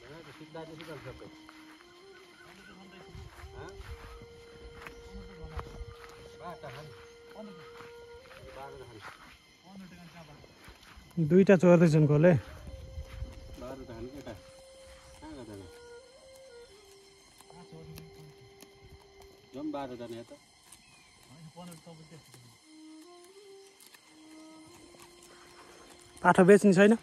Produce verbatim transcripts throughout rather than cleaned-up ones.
दुईटा चोर्दैछन् खोले पाठो बेच्ने छैन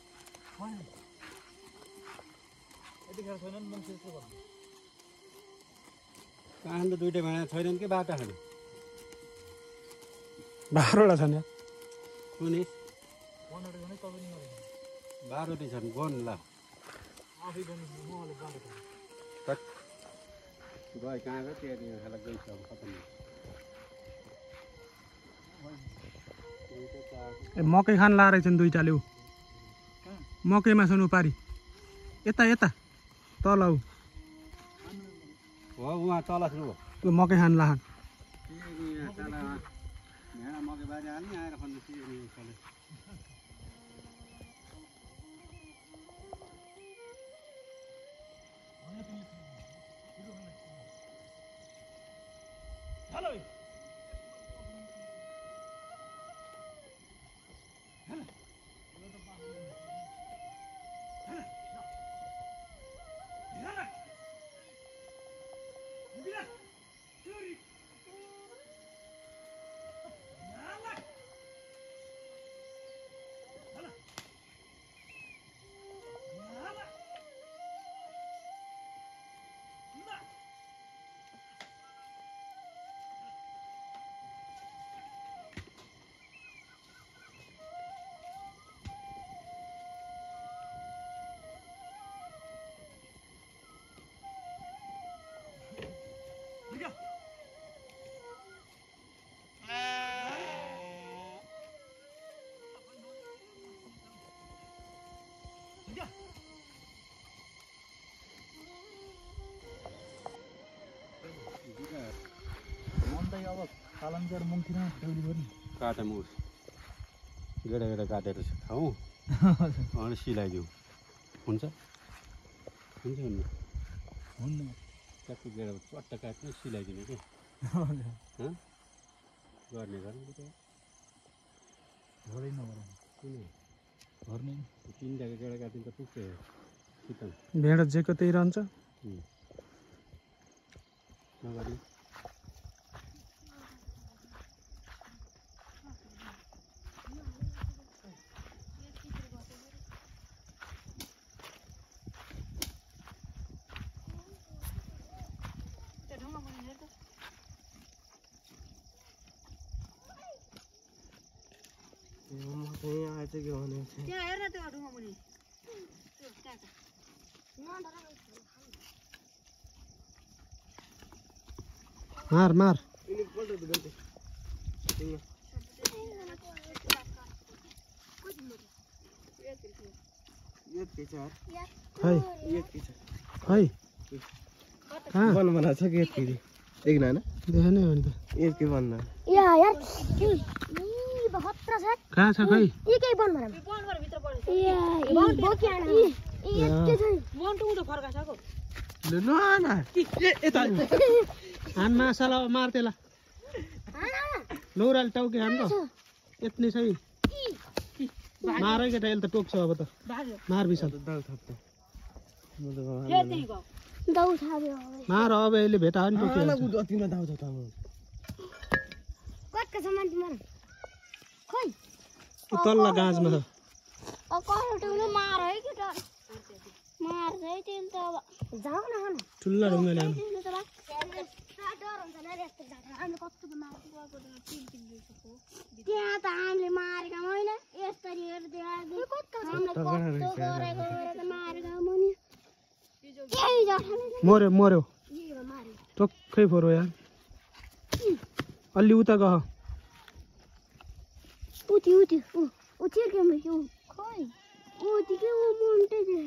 कहाँ त दुईटा भाँडा छैनन् कि बाटा खानु बाह्रवटा छन् यार सुनि बाह्रवटै छन् गन ल गए कहाँ गयो त्यहाँ खाला गइछ अब खतम ए मकै खान ला रहेछन् दुईटाले ऊ मकैमा छन् उपारी यता यता तल ऊ हो उहाँ तल छु त्यो मकै खान ला मकै बारी हाल्ने आएर खन्नु काटा मुस गेडा गेडा काटेर खाऊ अनि सिलाइदिउँ हुन्छ हुन्छ हुन्न हुन्न ट्याक्क गेडा चट्ट काट्नु सिलाइदिने कि गर्ने गर्ने घरै नगर्नु किन घर्ने तिनवटा गेडा काटिन्छ पुग्छ सितल भेडा जेको त्यही रहन्छ नगर्ने मार मार खै खै कहाँ बन बना छ के फेरि देख्न हैन देखेन हो नि त एक के बन्न या यार ई बहत्तर छ कहाँ छ खै एकै बन बना बन भर भित्र परे ए बन बोकी आना ई एकै छ बन टु त फर्का छको ल न न ए यता हान मासाला मार तेला लौराल टाउके हान त यत्नै छ मारै केटा यसले त टोक्छ अब त मार बिसाल दाउ थप्छ म त दाउ थाब्यो मार अब यसले भेटा नि टोक्यो आला गुड अतिमा दाउ छ त म कतका सामान तिम्रो खै तल्ला गाँजमा छ अ कसले मार है केटा मार है तिन त अब जाऊ न हन ठुल्ला ढुङ्गा ल्याउनु त्यहाँ त हामीले मारेका होइन यसरी हेर्दै हामीले कस्तो गरेको मारेका मुनि मर्यो मर्यो टोक्कै फोरो यार अलि उता गह उति उति उति के म के खोइ उति के उ मुन्टे दे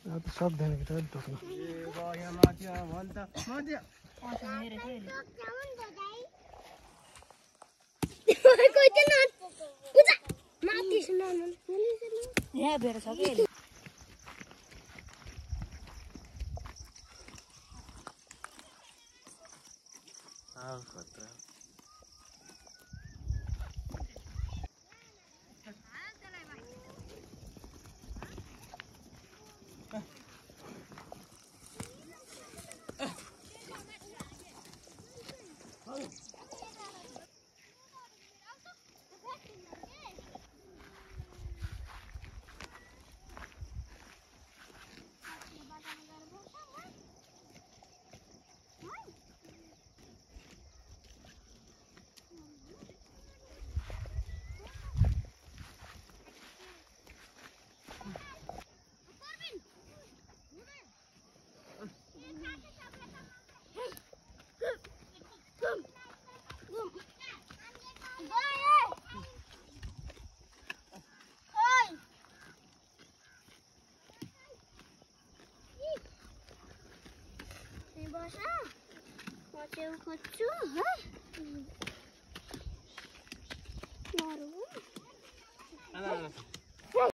अब त सक्दैन कि त ढोक्न बसा म चाहिँ खोज्छु है नरु